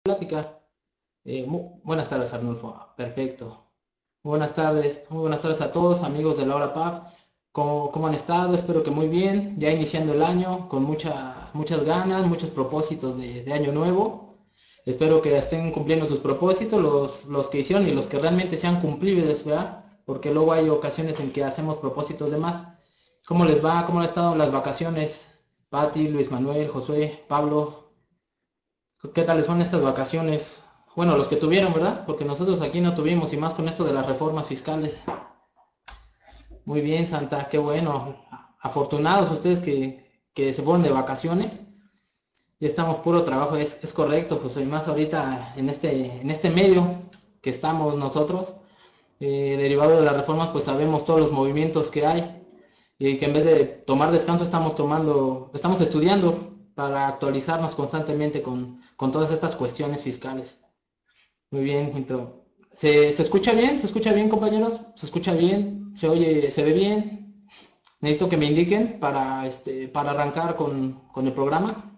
plática. Buenas tardes, Arnulfo. Perfecto. Muy buenas tardes a todos, amigos de la hora PAF. ¿Cómo han estado? Espero que muy bien. Ya iniciando el año con muchas ganas, muchos propósitos de año nuevo. Espero que estén cumpliendo sus propósitos, los que hicieron y los que realmente sean cumplibles, ¿verdad? Porque luego hay ocasiones en que hacemos propósitos de más. ¿Cómo les va? ¿Cómo han estado las vacaciones? Pati, Luis Manuel, Josué, Pablo. ¿Qué tal les van estas vacaciones? Bueno, los que tuvieron, ¿verdad? Porque nosotros aquí no tuvimos, y más con esto de las reformas fiscales. Muy bien, Santa, qué bueno. Afortunados ustedes que se fueron de vacaciones. Ya estamos puro trabajo, es correcto, pues y más ahorita en este medio que estamos nosotros, derivado de las reformas, pues sabemos todos los movimientos que hay y que en vez de tomar descanso estamos estudiando para actualizarnos constantemente con todas estas cuestiones fiscales. Muy bien, Quinto. ¿Se escucha bien? ¿Se escucha bien, compañeros? ¿Se escucha bien? ¿Se oye? ¿Se ve bien? Necesito que me indiquen para arrancar con el programa.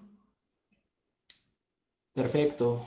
Perfecto.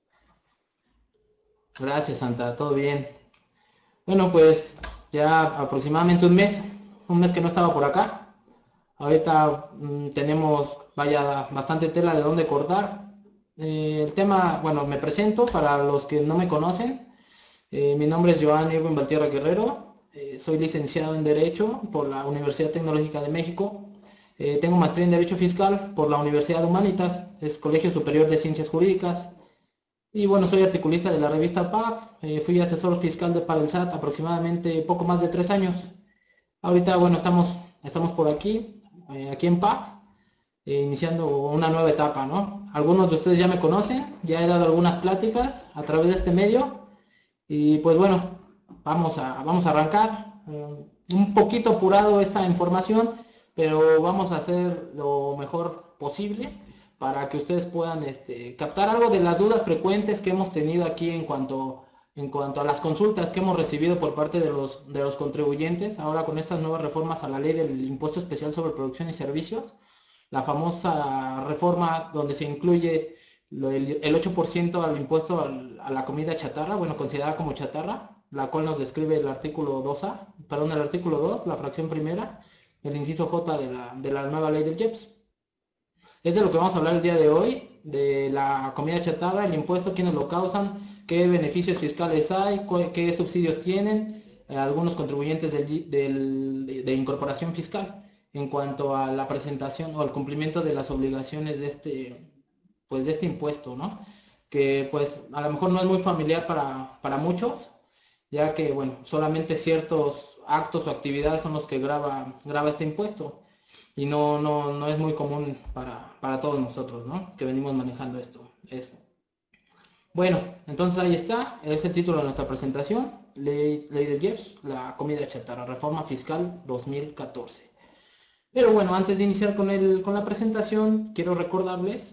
Gracias, Santa. Todo bien. Bueno, pues ya aproximadamente un mes que no estaba por acá. Ahorita tenemos, vaya, bastante tela de dónde cortar. El tema, bueno, me presento para los que no me conocen. Mi nombre es Joan Irwin Valtierra Guerrero, soy licenciado en Derecho por la Universidad Tecnológica de México, tengo maestría en Derecho Fiscal por la Universidad Humanitas, es Colegio Superior de Ciencias Jurídicas, y bueno, soy articulista de la revista PAF, fui asesor fiscal para el SAT aproximadamente poco más de 3 años. Ahorita, bueno, estamos por aquí en PAF, iniciando una nueva etapa, ¿no? Algunos de ustedes ya me conocen, ya he dado algunas pláticas a través de este medio. Y pues bueno, vamos a arrancar. Un poquito apurado esta información, pero vamos a hacer lo mejor posible para que ustedes puedan captar algo de las dudas frecuentes que hemos tenido aquí en cuanto a las consultas que hemos recibido por parte de los contribuyentes, ahora con estas nuevas reformas a la ley del impuesto especial sobre producción y servicios, la famosa reforma donde se incluye el 8% al impuesto a la comida chatarra, bueno, considerada como chatarra, la cual nos describe el artículo 2A, perdón, el artículo 2, la fracción primera, el inciso J de la nueva ley del IEPS. Es de lo que vamos a hablar el día de hoy, de la comida chatarra, el impuesto, quiénes lo causan, qué beneficios fiscales hay, qué subsidios tienen algunos contribuyentes de incorporación fiscal en cuanto a la presentación o al cumplimiento de las obligaciones de este impuesto, ¿no? Que pues a lo mejor no es muy familiar para muchos, ya que, bueno, solamente ciertos actos o actividades son los que graba este impuesto y no es muy común para todos nosotros, ¿no? Que venimos manejando esto. Bueno, entonces ahí está, es el título de nuestra presentación, Ley de IEPS, la comida chatarra, Reforma Fiscal 2014. Pero bueno, antes de iniciar con la presentación, quiero recordarles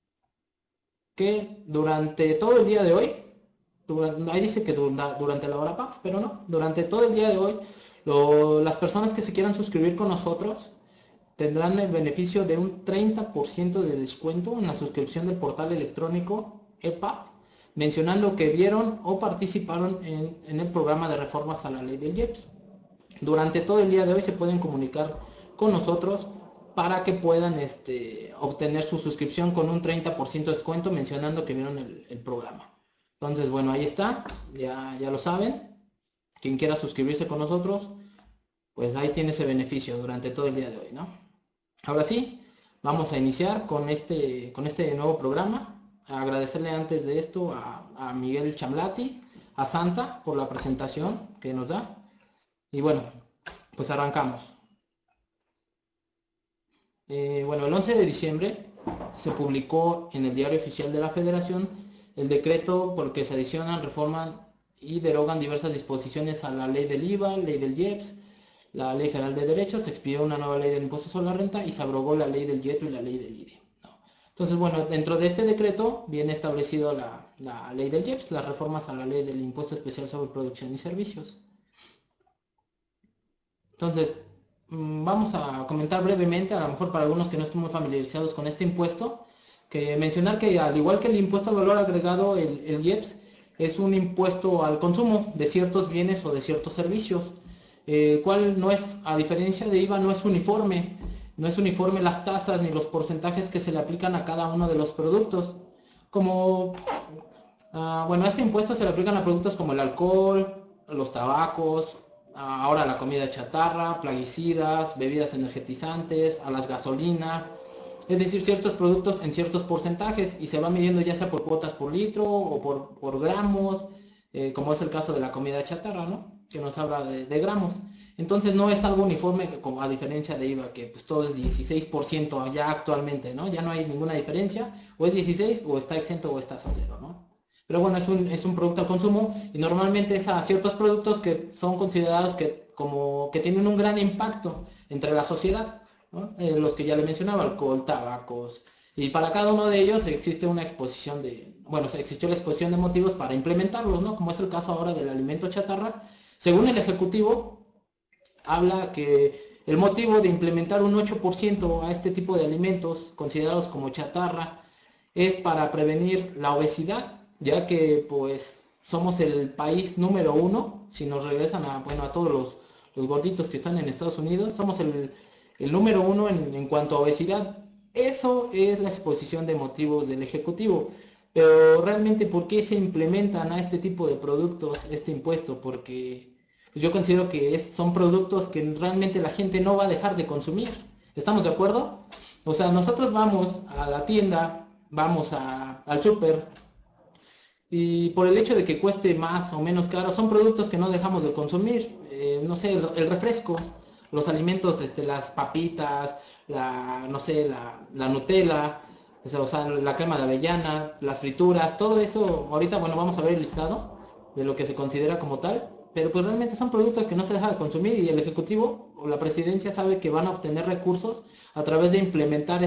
que durante todo el día de hoy, ahí dice que durante la hora PAF, pero no, durante todo el día de hoy, las personas que se quieran suscribir con nosotros tendrán el beneficio de un 30% de descuento en la suscripción del portal electrónico EPAF, mencionando que vieron o participaron en el programa de reformas a la ley del IEPS. Durante todo el día de hoy se pueden comunicar con nosotros para que puedan obtener su suscripción con un 30% de descuento mencionando que vieron el programa. Entonces, bueno, ahí está, ya lo saben. Quien quiera suscribirse con nosotros, pues ahí tiene ese beneficio durante todo el día de hoy, ¿no? Ahora sí, vamos a iniciar con este nuevo programa. Agradecerle antes de esto a Miguel Chamlati, a Santa, por la presentación que nos da. Y bueno, pues arrancamos. Bueno, el 11 de diciembre se publicó en el Diario Oficial de la Federación el decreto por el que se adicionan, reforman y derogan diversas disposiciones a la ley del IVA, ley del IEPS, la ley federal de derechos, se expidió una nueva ley del impuesto sobre la renta y se abrogó la ley del IETO y la ley del IDE. ¿No? Entonces, bueno, dentro de este decreto viene establecido la ley del IEPS, las reformas a la ley del impuesto especial sobre producción y servicios. Entonces, vamos a comentar brevemente, a lo mejor para algunos que no estén muy familiarizados con este impuesto, que mencionar que al igual que el impuesto al valor agregado, el IEPS es un impuesto al consumo de ciertos bienes o de ciertos servicios, el cual no es, a diferencia de IVA, no es uniforme. No es uniforme las tasas ni los porcentajes que se le aplican a cada uno de los productos. Como, bueno, este impuesto se le aplican a productos como el alcohol, los tabacos, ahora la comida chatarra, plaguicidas, bebidas energetizantes, a las gasolinas, es decir, ciertos productos en ciertos porcentajes y se va midiendo ya sea por cuotas por litro o por gramos, como es el caso de la comida chatarra, ¿no? Que nos habla de gramos. Entonces no es algo uniforme como a diferencia de IVA, que pues todo es 16% ya actualmente, ¿no? Ya no hay ninguna diferencia, o es 16 o está exento o estás a cero, ¿no? Pero bueno, es un producto al consumo y normalmente es a ciertos productos que son considerados como que tienen un gran impacto entre la sociedad, ¿no? Los que ya le mencionaba, alcohol, tabacos, y para cada uno de ellos existe una exposición bueno, se existió la exposición de motivos para implementarlos, ¿no? Como es el caso ahora del alimento chatarra. Según el Ejecutivo, habla que el motivo de implementar un 8% a este tipo de alimentos considerados como chatarra es para prevenir la obesidad, ya que pues somos el país número uno, si nos regresan bueno, a todos los gorditos que están en Estados Unidos, somos el número uno en cuanto a obesidad. Eso es la exposición de motivos del Ejecutivo. Pero realmente, ¿por qué se implementan a este tipo de productos este impuesto? Porque pues, yo considero que son productos que realmente la gente no va a dejar de consumir. ¿Estamos de acuerdo? O sea, nosotros vamos a la tienda, vamos al súper, y por el hecho de que cueste más o menos caro, son productos que no dejamos de consumir. No sé, el refresco, los alimentos, las papitas, no sé, la Nutella, o sea, la crema de avellana, las frituras, todo eso. Ahorita, bueno, vamos a ver el listado de lo que se considera como tal, pero pues realmente son productos que no se deja de consumir y el Ejecutivo o la Presidencia sabe que van a obtener recursos a través de implementar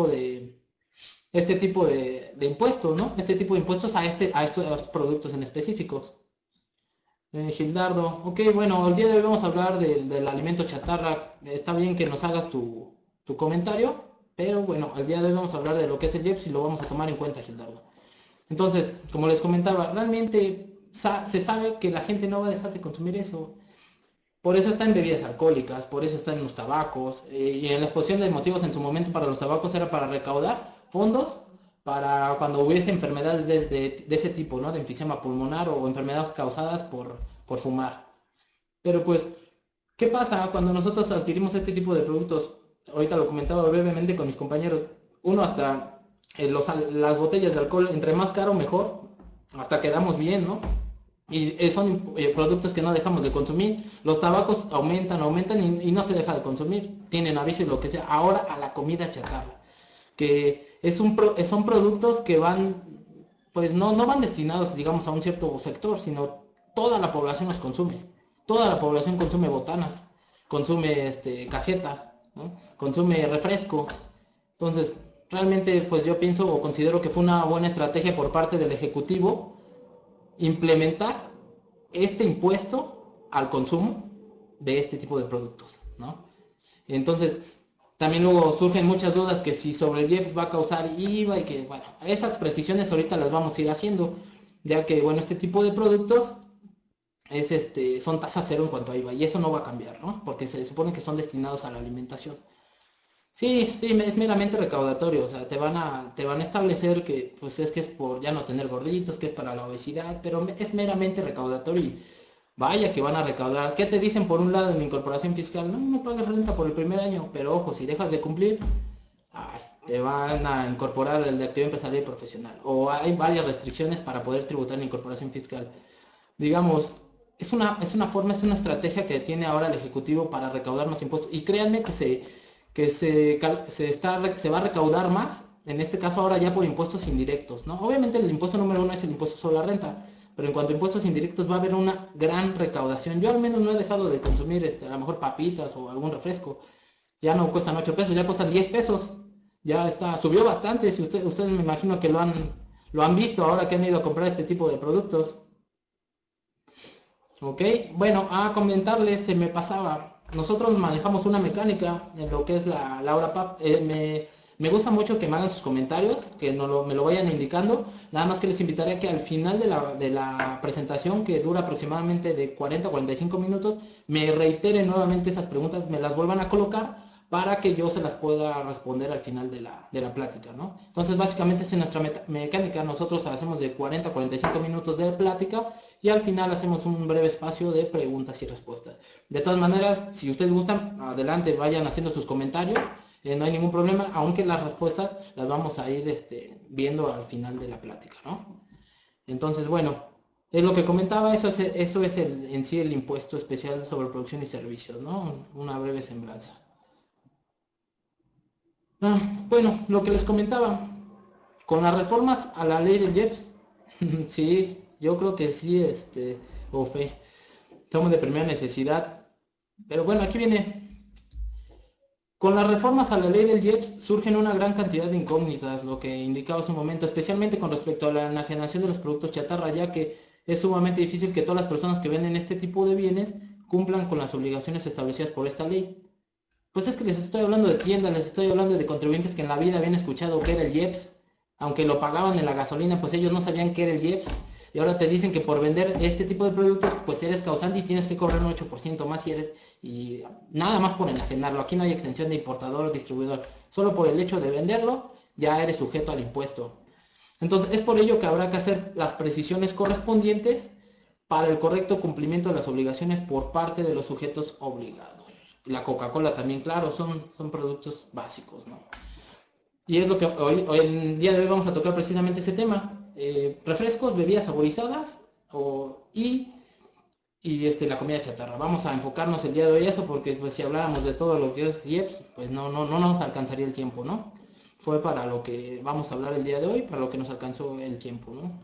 este tipo de impuestos, ¿no? Este tipo de impuestos a estos productos en específicos. Gildardo, ok, bueno, el día de hoy vamos a hablar del alimento chatarra. Está bien que nos hagas tu comentario, pero bueno, el día de hoy vamos a hablar de lo que es el IEPS y lo vamos a tomar en cuenta, Gildardo. Entonces, como les comentaba, realmente se sabe que la gente no va a dejar de consumir eso. Por eso está en bebidas alcohólicas, por eso está en los tabacos, y en la exposición de motivos en su momento para los tabacos era para recaudar fondos para cuando hubiese enfermedades de ese tipo, ¿no? De enfisema pulmonar o enfermedades causadas por fumar. Pero pues, ¿qué pasa cuando nosotros adquirimos este tipo de productos? Ahorita lo comentaba brevemente con mis compañeros. Uno hasta las botellas de alcohol, entre más caro mejor, hasta quedamos bien, ¿no? Y son productos que no dejamos de consumir. Los tabacos aumentan y no se deja de consumir. Tienen aviso y lo que sea. Ahora a la comida chatarra. Que son productos que van, pues no van destinados, digamos, a un cierto sector, sino toda la población los consume. Toda la población consume botanas, consume cajeta, ¿no? Consume refresco. Entonces, realmente, pues yo pienso o considero que fue una buena estrategia por parte del Ejecutivo implementar este impuesto al consumo de este tipo de productos, ¿no? Entonces, también luego surgen muchas dudas que si sobre el IEPS va a causar IVA y que, bueno, esas precisiones ahorita las vamos a ir haciendo, ya que, bueno, este tipo de productos son tasa cero en cuanto a IVA y eso no va a cambiar, ¿no? Porque se supone que son destinados a la alimentación. Sí, sí, es meramente recaudatorio, o sea, te van a establecer que, pues es que es por ya no tener gorditos, que es para la obesidad, pero es meramente recaudatorio y vaya que van a recaudar. ¿Qué te dicen por un lado en la incorporación fiscal? No pagues renta por el primer año, pero ojo, si dejas de cumplir, te van a incorporar el de actividad empresarial y profesional. O hay varias restricciones para poder tributar en la incorporación fiscal. Digamos, es una forma, es una estrategia que tiene ahora el Ejecutivo para recaudar más impuestos. Y créanme que se va a recaudar más, en este caso ahora ya por impuestos indirectos, ¿no? Obviamente el impuesto número uno es el impuesto sobre la renta, pero en cuanto a impuestos indirectos va a haber una gran recaudación. Yo al menos no he dejado de consumir a lo mejor papitas o algún refresco. Ya no cuestan 8 pesos, ya cuestan 10 pesos. Ya subió bastante, si ustedes me imagino que lo han visto ahora que han ido a comprar este tipo de productos. Ok, bueno, a comentarles, se me pasaba. Nosotros manejamos una mecánica en lo que es la hora PAP. Me gusta mucho que me hagan sus comentarios, que me lo vayan indicando. Nada más que les invitaré a que al final de la presentación, que dura aproximadamente de 40 a 45 minutos, me reiteren nuevamente esas preguntas, me las vuelvan a colocar para que yo se las pueda responder al final de la plática, ¿no? Entonces, básicamente es en nuestra mecánica. Nosotros hacemos de 40 a 45 minutos de plática y al final hacemos un breve espacio de preguntas y respuestas. De todas maneras, si ustedes gustan, adelante, vayan haciendo sus comentarios. No hay ningún problema, aunque las respuestas las vamos a ir viendo al final de la plática, ¿no? Entonces, bueno, es lo que comentaba, eso es en sí el impuesto especial sobre producción y servicios, ¿no? Una breve semblanza. Bueno, lo que les comentaba, con las reformas a la ley del IEPS, sí, yo creo que sí, fe, estamos de primera necesidad, pero bueno, aquí viene. Con las reformas a la ley del IEPS surgen una gran cantidad de incógnitas, lo que indicaba hace un momento, especialmente con respecto a la enajenación de los productos chatarra, ya que es sumamente difícil que todas las personas que venden este tipo de bienes cumplan con las obligaciones establecidas por esta ley. Pues es que les estoy hablando de tiendas, les estoy hablando de contribuyentes que en la vida habían escuchado qué era el IEPS, aunque lo pagaban en la gasolina, pues ellos no sabían qué era el IEPS. Y ahora te dicen que por vender este tipo de productos, pues eres causante y tienes que cobrar un 8% más y nada más por enajenarlo. Aquí no hay exención de importador o distribuidor. Solo por el hecho de venderlo, ya eres sujeto al impuesto. Entonces, es por ello que habrá que hacer las precisiones correspondientes para el correcto cumplimiento de las obligaciones por parte de los sujetos obligados. La Coca-Cola también, claro, son productos básicos, ¿no? Y es lo que hoy el día de hoy vamos a tocar precisamente ese tema. Refrescos, bebidas saborizadas y la comida chatarra. Vamos a enfocarnos el día de hoy a eso porque pues si habláramos de todo lo que es IEPS, pues no nos alcanzaría el tiempo, ¿no? Fue para lo que vamos a hablar el día de hoy, para lo que nos alcanzó el tiempo, ¿no?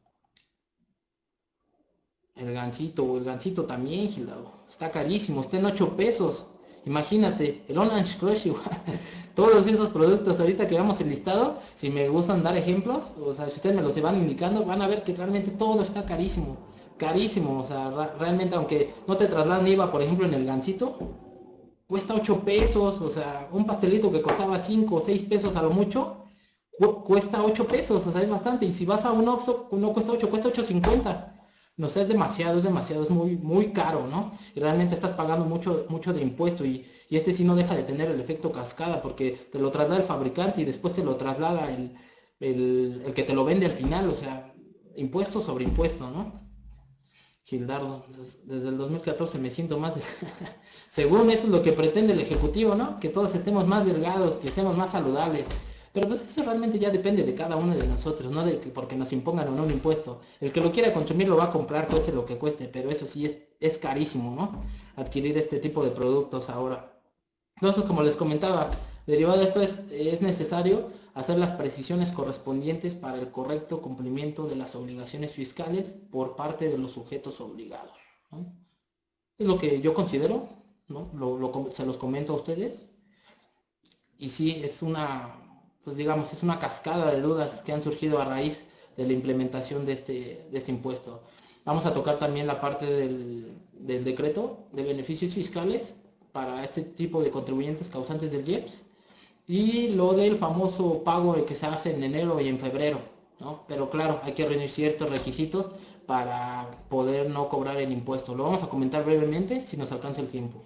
El gansito también, Gildardo. Está carísimo, está en 8 pesos. Imagínate, el Orange Crush igual. Todos esos productos ahorita que vamos el listado, si me gustan dar ejemplos, o sea, si ustedes me los van indicando, van a ver que realmente todo está carísimo. Carísimo, o sea, realmente aunque no te trasladan IVA, por ejemplo, en el gansito, cuesta 8 pesos, o sea, un pastelito que costaba 5 o 6 pesos a lo mucho, cuesta 8 pesos, o sea, es bastante. Y si vas a un Oxxo, no cuesta 8, cuesta 8.50. No sé, es demasiado, es muy, muy caro, ¿no? Y realmente estás pagando mucho de impuesto y este sí no deja de tener el efecto cascada porque te lo traslada el fabricante y después te lo traslada el que te lo vende al final, o sea, impuesto sobre impuesto, ¿no? Gildardo, desde el 2014 me siento más... Según eso es lo que pretende el Ejecutivo, ¿no? Que todos estemos más delgados, que estemos más saludables. Pero pues eso realmente ya depende de cada uno de nosotros, no de que porque nos impongan o no un impuesto. El que lo quiera consumir lo va a comprar, cueste lo que cueste, pero eso sí es carísimo, ¿no? Adquirir este tipo de productos ahora. Entonces, como les comentaba, derivado de esto es necesario hacer las precisiones correspondientes para el correcto cumplimiento de las obligaciones fiscales por parte de los sujetos obligados, ¿no? Es lo que yo considero, ¿no? Se los comento a ustedes. Y sí, pues digamos, es una cascada de dudas que han surgido a raíz de la implementación de este impuesto. Vamos a tocar también la parte del decreto de beneficios fiscales para este tipo de contribuyentes causantes del IEPS y lo del famoso pago que se hace en enero y en febrero, ¿no? Pero claro, hay que reunir ciertos requisitos para poder no cobrar el impuesto. Lo vamos a comentar brevemente si nos alcanza el tiempo.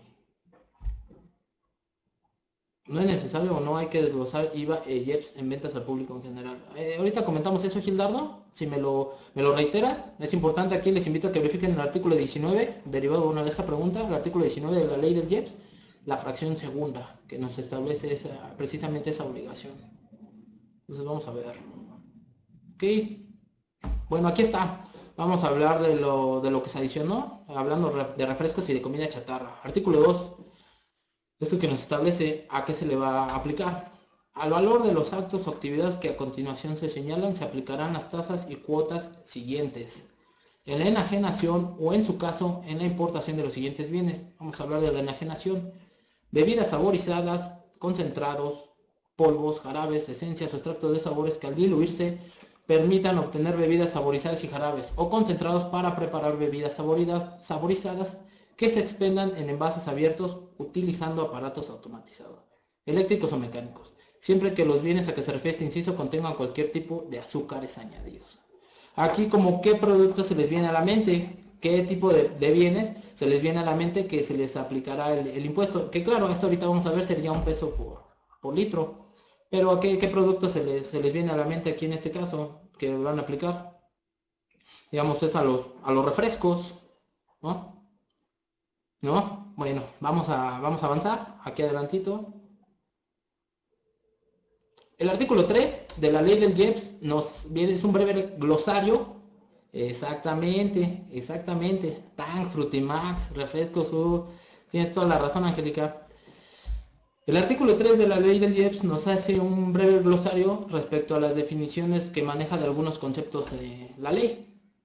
No es necesario o no hay que desglosar IVA e IEPS en ventas al público en general. Ahorita comentamos eso, Gildardo. Si me lo reiteras, es importante aquí, les invito a que verifiquen el artículo 19, derivado de esta pregunta, el artículo 19 de la ley del IEPS, la fracción segunda, que nos establece precisamente esa obligación. Entonces vamos a ver. Ok. Bueno, aquí está. Vamos a hablar de lo que se adicionó, hablando de refrescos y de comida chatarra. Artículo 2. Esto que nos establece a qué se le va a aplicar. Al valor de los actos o actividades que a continuación se señalan se aplicarán las tasas y cuotas siguientes. En la enajenación o en su caso en la importación de los siguientes bienes. Vamos a hablar de la enajenación. Bebidas saborizadas, concentrados, polvos, jarabes, esencias o extractos de sabores que al diluirse permitan obtener bebidas saborizadas y jarabes o concentrados para preparar bebidas saborizadas que se expendan en envases abiertos utilizando aparatos automatizados, eléctricos o mecánicos. siempre que los bienes a que se refiere este inciso contengan cualquier tipo de azúcares añadidos. Aquí como qué productos se les viene a la mente, qué tipo de bienes se les viene a la mente que se les aplicará el impuesto. Que claro, esto ahorita vamos a ver sería 1 peso por litro. Pero ¿a qué productos se les viene a la mente aquí en este caso que van a aplicar? Digamos es a los refrescos, ¿no? ¿No? Bueno, vamos a avanzar aquí adelantito. El artículo 3 de la ley del IEPS nos viene, es un breve glosario. Exactamente, exactamente. Tang, Frutimax, refrescos, tienes toda la razón, Angélica. El artículo 3 de la ley del IEPS nos hace un breve glosario respecto a las definiciones que maneja de algunos conceptos de la ley.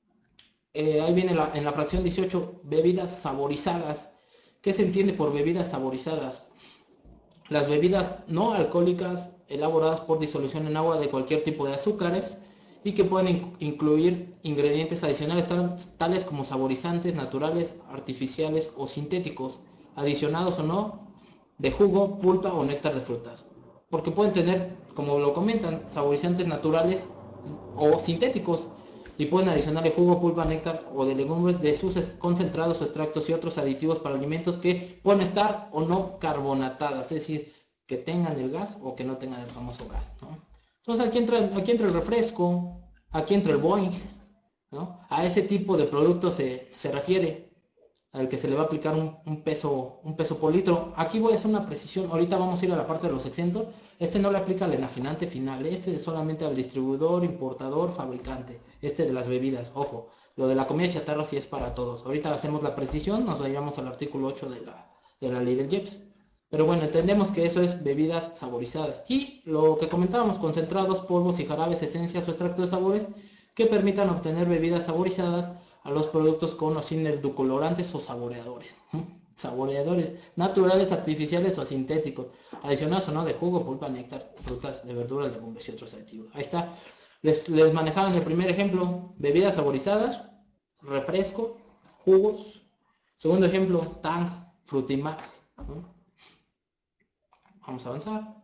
Ahí viene en la fracción 18, bebidas saborizadas. ¿Qué se entiende por bebidas saborizadas? Las bebidas no alcohólicas elaboradas por disolución en agua de cualquier tipo de azúcares y que pueden incluir ingredientes adicionales tales como saborizantes naturales, artificiales o sintéticos, adicionados o no, de jugo, pulpa o néctar de frutas. Porque pueden tener, como lo comentan, saborizantes naturales o sintéticos y pueden adicionarle jugo, pulpa, néctar o de legumbres de sus concentrados o extractos y otros aditivos para alimentos que pueden estar o no carbonatadas, es decir, que tengan el gas o que no tengan el famoso gas, ¿no? Entonces aquí entra el refresco, aquí entra el Boeing, ¿no? A ese tipo de productos se refiere al que se le va a aplicar un peso por litro. Aquí voy a hacer una precisión, ahorita vamos a ir a la parte de los exentos. Este no le aplica al enajenante final, este es solamente al distribuidor, importador, fabricante, este de las bebidas, ojo. Lo de la comida chatarra sí es para todos. Ahorita hacemos la precisión, nos vayamos al artículo 8 de la ley del IEPS. Pero bueno, entendemos que eso es bebidas saborizadas. Y lo que comentábamos, concentrados, polvos y jarabes, esencias o extractos de sabores que permitan obtener bebidas saborizadas a los productos con o sin edulcorantes o saboreadores. Saboreadores naturales, artificiales o sintéticos, adicionados o no de jugo, pulpa, néctar, frutas, de verduras, legumbres y otros aditivos. Ahí está. Les manejaban el primer ejemplo, bebidas saborizadas, refresco, jugos. Segundo ejemplo, Tang, Frutimax, ¿no? Vamos a avanzar.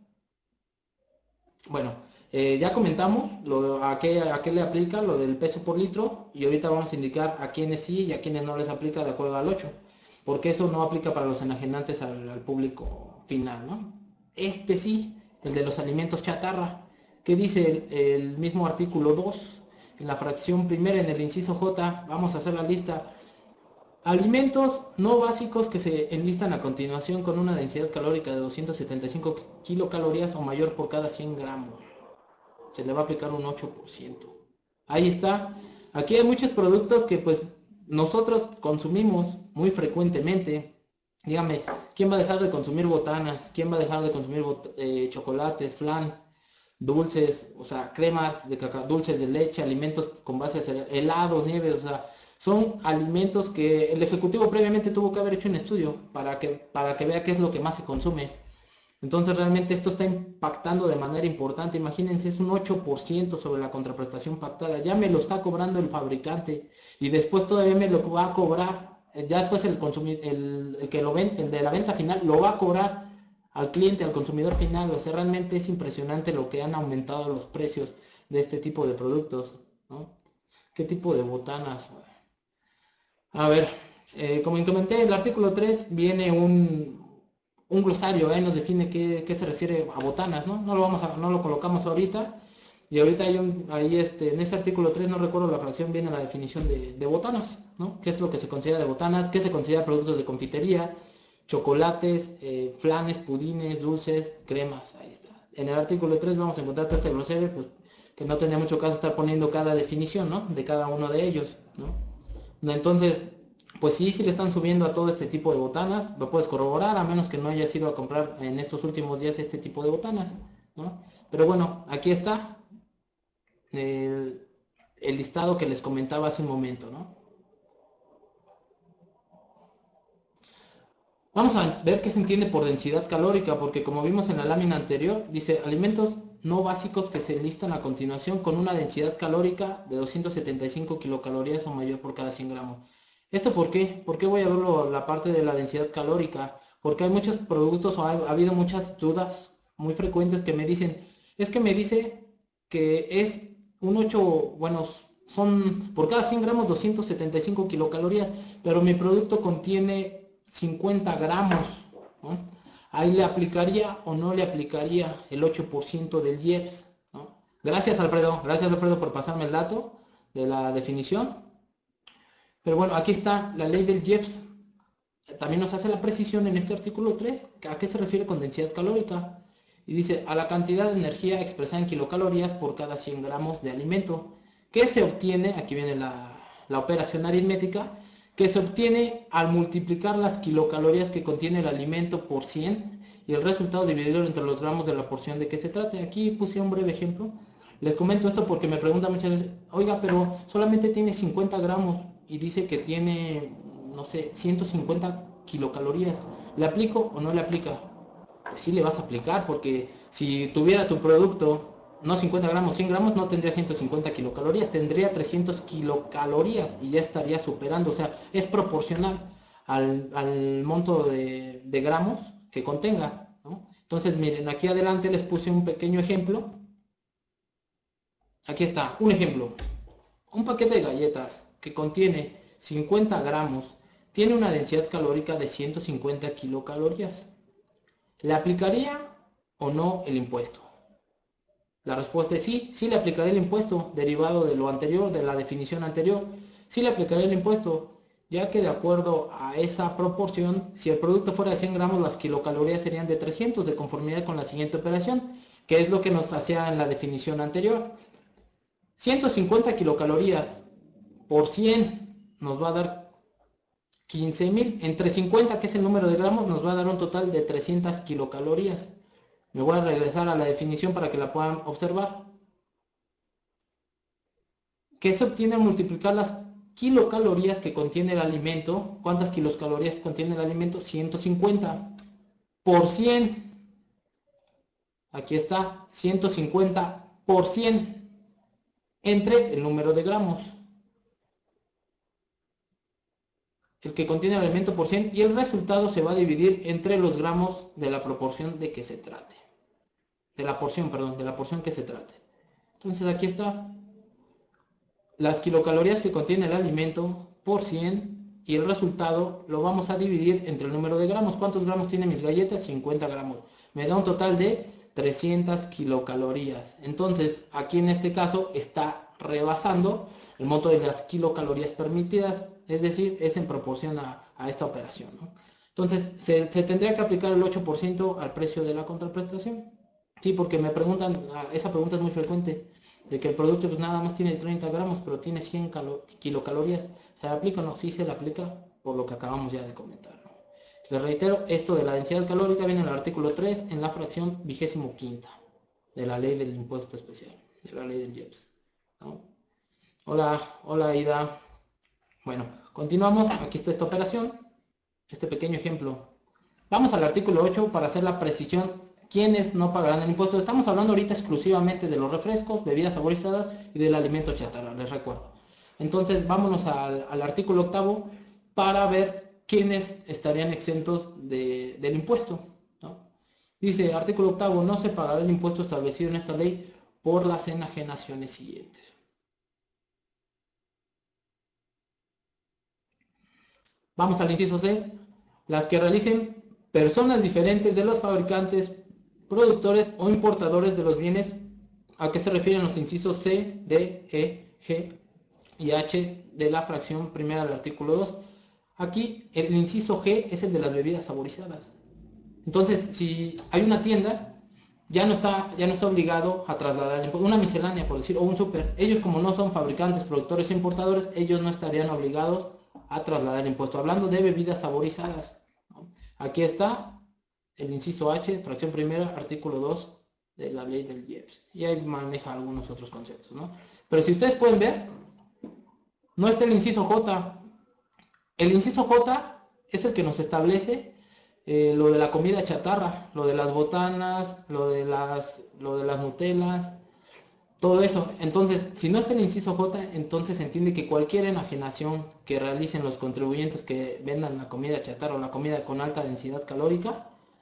Bueno, ya comentamos a qué le aplica lo del peso por litro y ahorita vamos a indicar a quienes sí y a quienes no les aplica de acuerdo al 8, porque eso no aplica para los enajenantes al público final, ¿no? Este sí, el de los alimentos chatarra, que dice el mismo artículo 2, en la fracción primera, en el inciso J, vamos a hacer la lista. Alimentos no básicos que se enlistan a continuación con una densidad calórica de 275 kilocalorías o mayor por cada 100 gramos. Se le va a aplicar un 8%. Ahí está. Aquí hay muchos productos que pues nosotros consumimos muy frecuentemente. Dígame, ¿quién va a dejar de consumir botanas? ¿Quién va a dejar de consumir chocolates, flan, dulces, o sea, cremas de cacao, dulces de leche, alimentos con base de cereal, helados, nieves, o sea, son alimentos que el ejecutivo previamente tuvo que haber hecho un estudio para que vea qué es lo que más se consume. Entonces realmente esto está impactando de manera importante. Imagínense, es un 8% sobre la contraprestación pactada. Ya me lo está cobrando el fabricante y después todavía me lo va a cobrar. Ya después el que lo vende, el de la venta final, lo va a cobrar al cliente, al consumidor final. O sea, realmente es impresionante lo que han aumentado los precios de este tipo de productos, ¿no? ¿Qué tipo de botanas? A ver, como comenté, el artículo 3 viene un glosario, nos define qué se refiere a botanas, ¿no? No lo colocamos ahorita. Y ahorita en ese artículo 3, no recuerdo la fracción, viene la definición de botanas, ¿no? ¿Qué es lo que se considera de botanas? ¿Qué se considera productos de confitería? Chocolates, flanes, pudines, dulces, cremas, ahí está. En el artículo 3 vamos a encontrar todo este glosario, pues que no tenía mucho caso estar poniendo cada definición, ¿no? De cada uno de ellos, ¿no? Entonces, pues sí le están subiendo a todo este tipo de botanas, lo puedes corroborar a menos que no hayas ido a comprar en estos últimos días este tipo de botanas, ¿no? Pero bueno, aquí está el listado que les comentaba hace un momento, ¿no? Vamos a ver qué se entiende por densidad calórica, porque como vimos en la lámina anterior, dice alimentos no básicos que se listan a continuación con una densidad calórica de 275 kilocalorías o mayor por cada 100 gramos. ¿Esto por qué? ¿Por qué voy a verlo la parte de la densidad calórica? Porque hay muchos productos o ha habido muchas dudas muy frecuentes que me dicen, es que me dice que es un 8, bueno, son por cada 100 gramos 275 kilocalorías, pero mi producto contiene 50 gramos, ¿no? Ahí le aplicaría o no le aplicaría el 8% del IEPS, ¿no? Gracias Alfredo por pasarme el dato de la definición. Pero bueno, aquí está la ley del IEPS. También nos hace la precisión en este artículo 3, ¿a qué se refiere con densidad calórica? Y dice, a la cantidad de energía expresada en kilocalorías por cada 100 gramos de alimento, que se obtiene, aquí viene la operación aritmética, que se obtiene al multiplicar las kilocalorías que contiene el alimento por 100 y el resultado dividido entre los gramos de la porción de que se trate. Aquí puse un breve ejemplo. Les comento esto porque me preguntan muchas veces, oiga, pero solamente tiene 50 gramos y dice que tiene, no sé, 150 kilocalorías. ¿Le aplico o no le aplica? Pues sí le vas a aplicar, porque si tuviera tu producto, no 50 gramos, 100 gramos, no tendría 150 kilocalorías, tendría 300 kilocalorías y ya estaría superando. O sea, es proporcional al monto de gramos que contenga, ¿no? Entonces, miren, aquí adelante les puse un pequeño ejemplo. Aquí está, un ejemplo. Un paquete de galletas que contiene 50 gramos tiene una densidad calórica de 150 kilocalorías. ¿Le aplicaría o no el impuesto? La respuesta es sí, sí le aplicaré el impuesto, derivado de lo anterior, de la definición anterior. Sí le aplicaré el impuesto, ya que de acuerdo a esa proporción, si el producto fuera de 100 gramos, las kilocalorías serían de 300, de conformidad con la siguiente operación, que es lo que nos hacía en la definición anterior. 150 kilocalorías por 100 nos va a dar 15.000. Entre 50, que es el número de gramos, nos va a dar un total de 300 kilocalorías. Me voy a regresar a la definición para que la puedan observar. ¿Qué se obtiene al multiplicar las kilocalorías que contiene el alimento? ¿Cuántas kilocalorías contiene el alimento? 150 por 100. Aquí está, 150 por 100 entre el número de gramos, el que contiene el alimento por 100, y el resultado se va a dividir entre los gramos de la proporción de que se trate. De la porción, perdón, de la porción que se trate. Entonces aquí está las kilocalorías que contiene el alimento por 100 y el resultado lo vamos a dividir entre el número de gramos. ¿Cuántos gramos tienen mis galletas? 50 gramos. Me da un total de 300 kilocalorías. Entonces aquí en este caso está rebasando el monto de las kilocalorías permitidas, es decir, es en proporción a esta operación, ¿no? Entonces se tendría que aplicar el 8% al precio de la contraprestación. Sí, porque me preguntan, esa pregunta es muy frecuente, de que el producto pues nada más tiene 30 gramos, pero tiene 100 kilocalorías. ¿Se le aplica o no? Sí se le aplica, por lo que acabamos ya de comentar, ¿no? Les reitero, esto de la densidad calórica viene en el artículo 3, en la fracción 25ª de la ley del impuesto especial, de la ley del IEPS, ¿no? Hola Ida. Bueno, continuamos. Aquí está esta operación, este pequeño ejemplo. Vamos al artículo 8 para hacer la precisión. ¿Quiénes no pagarán el impuesto? Estamos hablando ahorita exclusivamente de los refrescos, bebidas saborizadas y del alimento chatarra, les recuerdo. Entonces, vámonos al artículo 8 para ver quiénes estarían exentos del impuesto, ¿no? Dice, artículo 8, no se pagará el impuesto establecido en esta ley por las enajenaciones siguientes. Vamos al inciso C. Las que realicen personas diferentes de los fabricantes, productores o importadores de los bienes. ¿A qué se refieren los incisos C, D, E, G y H de la fracción primera del artículo 2? Aquí el inciso G es el de las bebidas saborizadas. Entonces, si hay una tienda, ya no está obligado a trasladar una miscelánea, por decir, o un súper. Ellos, como no son fabricantes, productores e importadores, ellos no estarían obligados a trasladar el impuesto. Hablando de bebidas saborizadas, ¿no? Aquí está el inciso H, fracción primera, artículo 2 de la ley del IEPS. Y ahí maneja algunos otros conceptos, ¿no? Pero si ustedes pueden ver, no está el inciso J. El inciso J es el que nos establece lo de la comida chatarra, lo de las botanas, lo de las Nutelas, todo eso. Entonces, si no está el inciso J, entonces se entiende que cualquier enajenación que realicen los contribuyentes que vendan la comida chatarra o la comida con alta densidad calórica,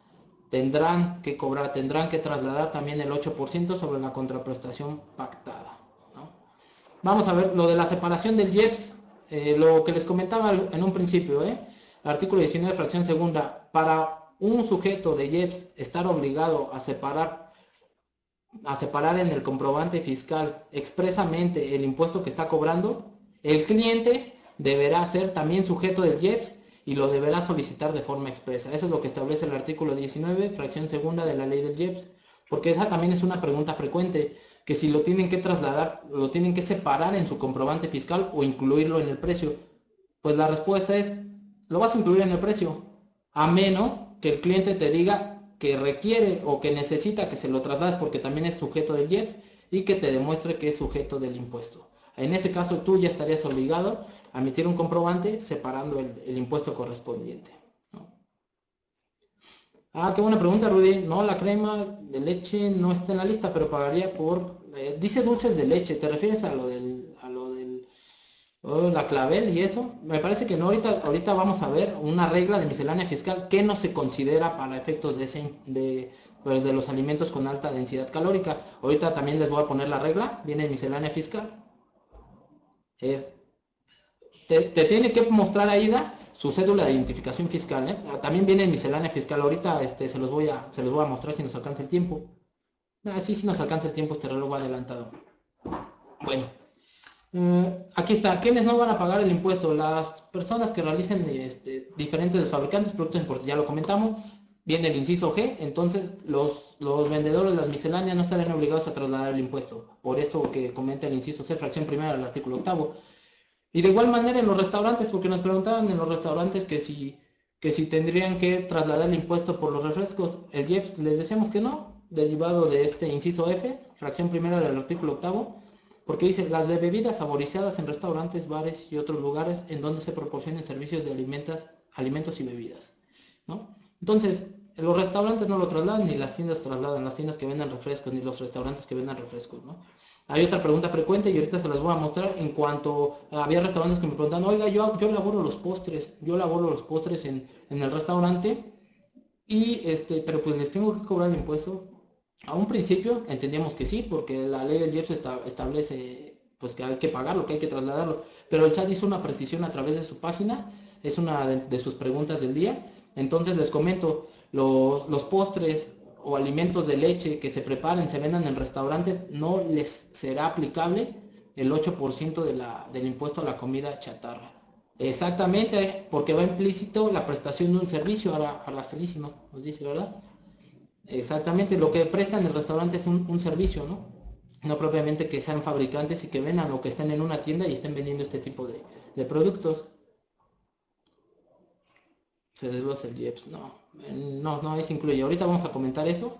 tendrán que cobrar, tendrán que trasladar también el 8% sobre la contraprestación pactada, ¿no? Vamos a ver lo de la separación del IEPS, lo que les comentaba en un principio, artículo 19, fracción segunda, para un sujeto de IEPS estar obligado a separar en el comprobante fiscal expresamente el impuesto que está cobrando, el cliente deberá ser también sujeto del IEPS y lo deberá solicitar de forma expresa. Eso es lo que establece el artículo 19, fracción segunda de la ley del IEPS, porque esa también es una pregunta frecuente, que si lo tienen que trasladar, lo tienen que separar en su comprobante fiscal o incluirlo en el precio. Pues la respuesta es, lo vas a incluir en el precio, a menos que el cliente te diga que requiere o que necesita que se lo traslades porque también es sujeto del IEPS y que te demuestre que es sujeto del impuesto. En ese caso tú ya estarías obligado a emitir un comprobante separando el impuesto correspondiente, ¿no? Ah, qué buena pregunta, Rudy. No, la crema de leche no está en la lista, pero pagaría por... dice dulces de leche, ¿te refieres a lo del la clavel y eso? Me parece que no, ahorita vamos a ver una regla de miscelánea fiscal que no se considera para efectos pues de los alimentos con alta densidad calórica. Ahorita también les voy a poner la regla, viene en miscelánea fiscal. Te tiene que mostrar ahí su cédula de identificación fiscal, ¿eh? También viene en miscelánea fiscal. Ahorita se los voy a mostrar si nos alcanza el tiempo. Sí nos alcanza el tiempo, este reloj va adelantado. Bueno, aquí está. ¿Quiénes no van a pagar el impuesto? Las personas que realicen diferentes fabricantes, productos importados, ya lo comentamos. Viene el inciso G, entonces los vendedores de las misceláneas no estarán obligados a trasladar el impuesto. Por esto que comenta el inciso C, fracción primera del artículo octavo. Y de igual manera en los restaurantes, porque nos preguntaban en los restaurantes que si tendrían que trasladar el impuesto por los refrescos. El IEPS les decíamos que no, derivado de este inciso F, fracción primera del artículo octavo, porque dice las de bebidas saborizadas en restaurantes, bares y otros lugares en donde se proporcionen servicios de alimentos y bebidas, ¿no? Entonces, los restaurantes no lo trasladan, ni las tiendas trasladan, las tiendas que vendan refrescos, ni los restaurantes que vendan refrescos, ¿no? Hay otra pregunta frecuente y ahorita se las voy a mostrar en cuanto había restaurantes que me preguntan, oiga, yo elaboro los postres, en el restaurante y pero pues les tengo que cobrar el impuesto. A un principio entendíamos que sí, porque la ley del IEPS establece pues que hay que pagarlo, que hay que trasladarlo, pero el SAT hizo una precisión a través de su página, es una de sus preguntas del día. Entonces les comento, los postres o alimentos de leche que se preparen, se vendan en restaurantes, no les será aplicable el 8% del impuesto a la comida chatarra. Exactamente, porque va implícito la prestación de un servicio, ahora facilísimo, nos dice, ¿verdad? Exactamente, lo que prestan en el restaurante es un servicio, ¿no? No propiamente que sean fabricantes y que vendan o que estén en una tienda y estén vendiendo este tipo de productos. Se desglosa el IEPS, no, eso incluye. Ahorita vamos a comentar eso.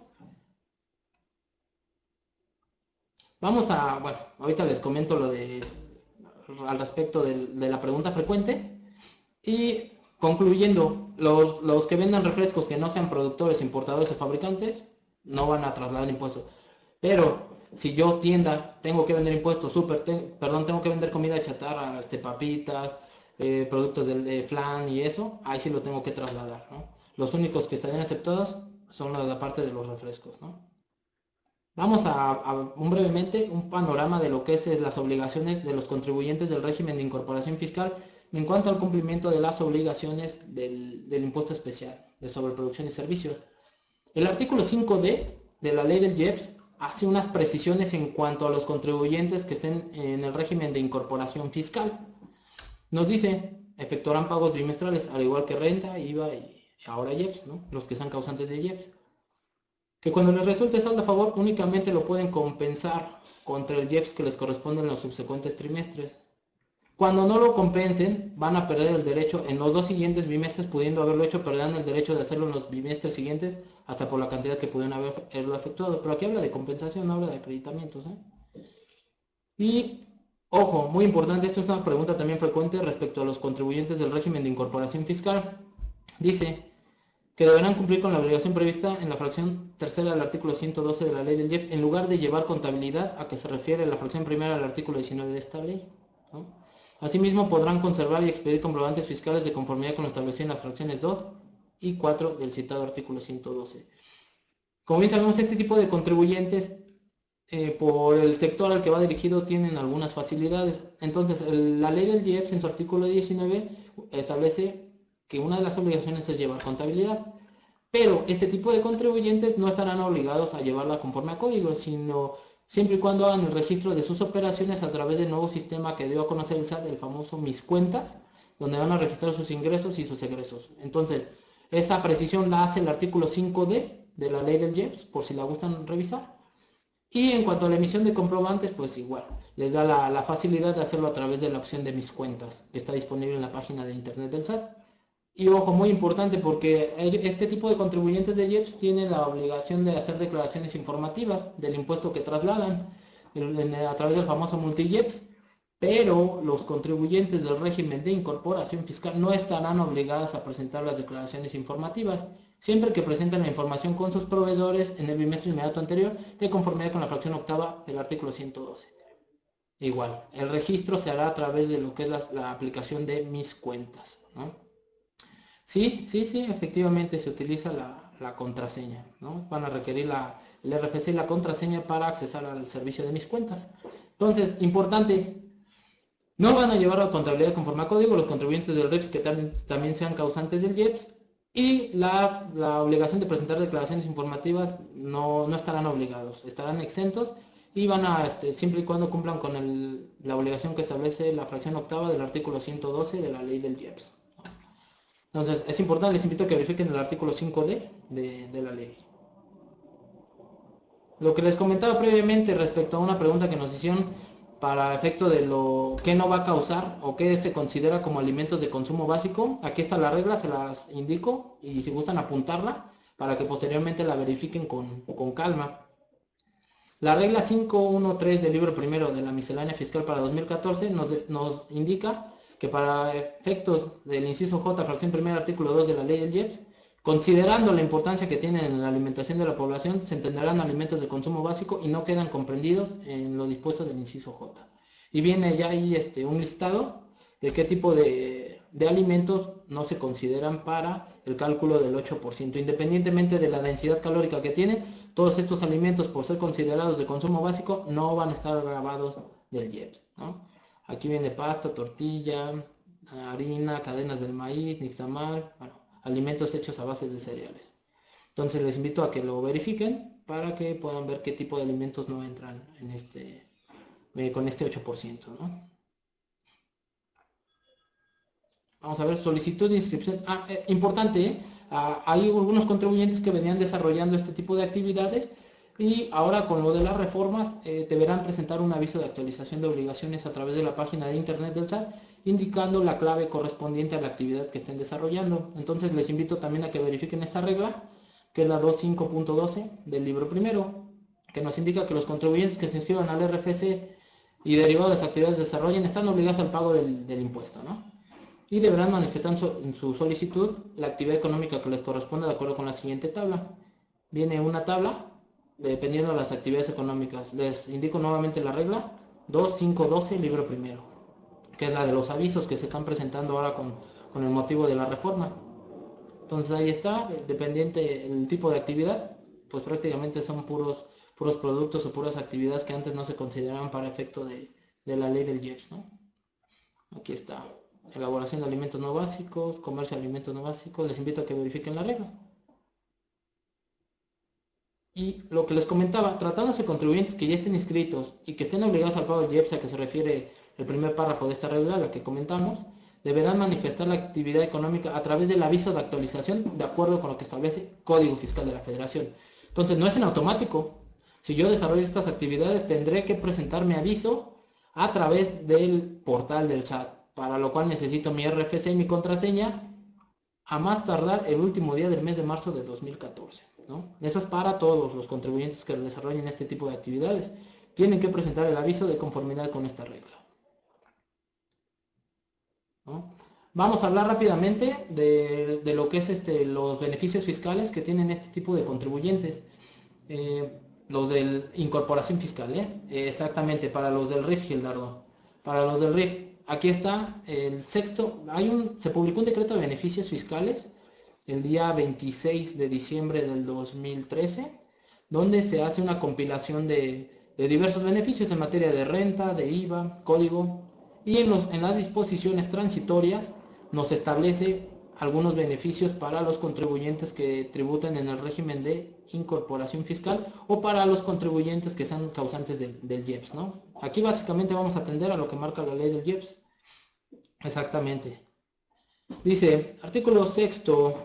Bueno, ahorita les comento al respecto de la pregunta frecuente. Y concluyendo, los que vendan refrescos que no sean productores, importadores o fabricantes, no van a trasladar impuestos. Pero si yo tienda tengo que vender impuestos, tengo que vender comida chatarra, papitas, productos de flan y eso, ahí sí lo tengo que trasladar, ¿no? Los únicos que estarían aceptados son la parte de los refrescos, ¿no? Vamos a brevemente un panorama de lo que es las obligaciones de los contribuyentes del régimen de incorporación fiscal en cuanto al cumplimiento de las obligaciones del impuesto especial de sobreproducción y servicios. El artículo 5D de la ley del IEPS hace unas precisiones en cuanto a los contribuyentes que estén en el régimen de incorporación fiscal. Nos dice, efectuarán pagos bimestrales, al igual que renta, IVA y ahora IEPS, ¿no? Los que sean causantes de IEPS. Que cuando les resulte saldo a favor únicamente lo pueden compensar contra el IEPS que les corresponde en los subsecuentes trimestres. Cuando no lo compensen, van a perder el derecho en los 2 siguientes bimestres, pudiendo haberlo hecho, perderán el derecho de hacerlo en los bimestres siguientes, hasta por la cantidad que pudieron haberlo efectuado. Pero aquí habla de compensación, no habla de acreditamientos, ¿eh? Y, ojo, muy importante, esta es una pregunta también frecuente respecto a los contribuyentes del régimen de incorporación fiscal. Dice que deberán cumplir con la obligación prevista en la fracción tercera del artículo 112 de la ley del IEPS, en lugar de llevar contabilidad a que se refiere la fracción primera del artículo 19 de esta ley, ¿no? Asimismo, podrán conservar y expedir comprobantes fiscales de conformidad con lo establecido en las fracciones 2 y 4 del citado artículo 112. Como bien sabemos, este tipo de contribuyentes, por el sector al que va dirigido, tienen algunas facilidades. Entonces, la ley del IEPS en su artículo 19 establece que una de las obligaciones es llevar contabilidad. Pero este tipo de contribuyentes no estarán obligados a llevarla conforme a código, sino siempre y cuando hagan el registro de sus operaciones a través del nuevo sistema que dio a conocer el SAT, el famoso Mis Cuentas, donde van a registrar sus ingresos y sus egresos. Entonces, esa precisión la hace el artículo 5D de la ley del IEPS, por si la gustan revisar. Y en cuanto a la emisión de comprobantes, pues igual, les da la facilidad de hacerlo a través de la opción de Mis Cuentas, que está disponible en la página de internet del SAT. Y ojo, muy importante, porque este tipo de contribuyentes de IEPS tienen la obligación de hacer declaraciones informativas del impuesto que trasladan a través del famoso multi-IEPS, pero los contribuyentes del régimen de incorporación fiscal no estarán obligados a presentar las declaraciones informativas, siempre que presenten la información con sus proveedores en el bimestre inmediato anterior, de conformidad con la fracción octava del artículo 112. Igual, el registro se hará a través de lo que es la aplicación de Mis Cuentas, ¿no? Sí, sí, sí, efectivamente se utiliza la contraseña, ¿no? Van a requerir el RFC y la contraseña para accesar al servicio de Mis Cuentas. Entonces, importante, no van a llevar la contabilidad conforme a código los contribuyentes del RIF que también sean causantes del IEPS, y la obligación de presentar declaraciones informativas no estarán obligados, estarán exentos y van a, siempre y cuando cumplan con la obligación que establece la fracción octava del artículo 112 de la ley del IEPS. Entonces, es importante, les invito a que verifiquen el artículo 5D de la ley. Lo que les comentaba previamente respecto a una pregunta que nos hicieron para efecto de lo que no va a causar o que se considera como alimentos de consumo básico, aquí está la regla, se las indico y si gustan apuntarla para que posteriormente la verifiquen con calma. La regla 513 del libro primero de la miscelánea fiscal para 2014 nos indica que para efectos del inciso J, fracción primera, artículo 2 de la ley del IEPS, considerando la importancia que tienen en la alimentación de la población, se entenderán alimentos de consumo básico y no quedan comprendidos en lo dispuesto del inciso J. Y viene ya ahí un listado de qué tipo de alimentos no se consideran para el cálculo del 8%. Independientemente de la densidad calórica que tienen, todos estos alimentos, por ser considerados de consumo básico, no van a estar grabados del IEPS, ¿no? Aquí viene pasta, tortilla, harina, cadenas del maíz, nixtamal, bueno, alimentos hechos a base de cereales. Entonces les invito a que lo verifiquen para que puedan ver qué tipo de alimentos no entran en con este 8%, ¿no? Vamos a ver, solicitud de inscripción. Importante, hay algunos contribuyentes que venían desarrollando este tipo de actividades y ahora con lo de las reformas deberán presentar un aviso de actualización de obligaciones a través de la página de internet del SAT, indicando la clave correspondiente a la actividad que estén desarrollando. Entonces les invito también a que verifiquen esta regla, que es la 25.12 del libro primero, que nos indica que los contribuyentes que se inscriban al RFC y derivados de las actividades que desarrollen están obligados al pago del impuesto, ¿no? Y deberán manifestar en su solicitud la actividad económica que les corresponde de acuerdo con la siguiente tabla. Viene una tabla dependiendo de las actividades económicas. Les indico nuevamente la regla 2512, libro primero, que es la de los avisos que se están presentando ahora con el motivo de la reforma. Entonces ahí está, dependiente el tipo de actividad, pues prácticamente son puros productos o puras actividades que antes no se consideraban para efecto de la ley del IEPS, ¿no? Aquí está. Elaboración de alimentos no básicos, comercio de alimentos no básicos, les invito a que verifiquen la regla. Y lo que les comentaba, tratándose de contribuyentes que ya estén inscritos y que estén obligados al pago del IEPS, a que se refiere el primer párrafo de esta regla, la que comentamos, deberán manifestar la actividad económica a través del aviso de actualización de acuerdo con lo que establece Código Fiscal de la Federación. Entonces no es en automático. Si yo desarrollo estas actividades, tendré que presentar mi aviso a través del portal del SAT, para lo cual necesito mi RFC y mi contraseña a más tardar el último día del mes de marzo de 2014, ¿no? Eso es para todos los contribuyentes que desarrollen este tipo de actividades. Tienen que presentar el aviso de conformidad con esta regla, ¿no? Vamos a hablar rápidamente de lo que es los beneficios fiscales que tienen este tipo de contribuyentes. Los de incorporación fiscal, exactamente, para los del RIF, Gildardo. Para los del RIF, aquí está el sexto, se publicó un decreto de beneficios fiscales el día 26 de diciembre del 2013, donde se hace una compilación de diversos beneficios en materia de renta, de IVA, código, y en las disposiciones transitorias nos establece algunos beneficios para los contribuyentes que tributen en el régimen de incorporación fiscal o para los contribuyentes que sean causantes del IEPS, ¿no? Aquí básicamente vamos a atender a lo que marca la ley del IEPS. Exactamente. Dice, artículo sexto,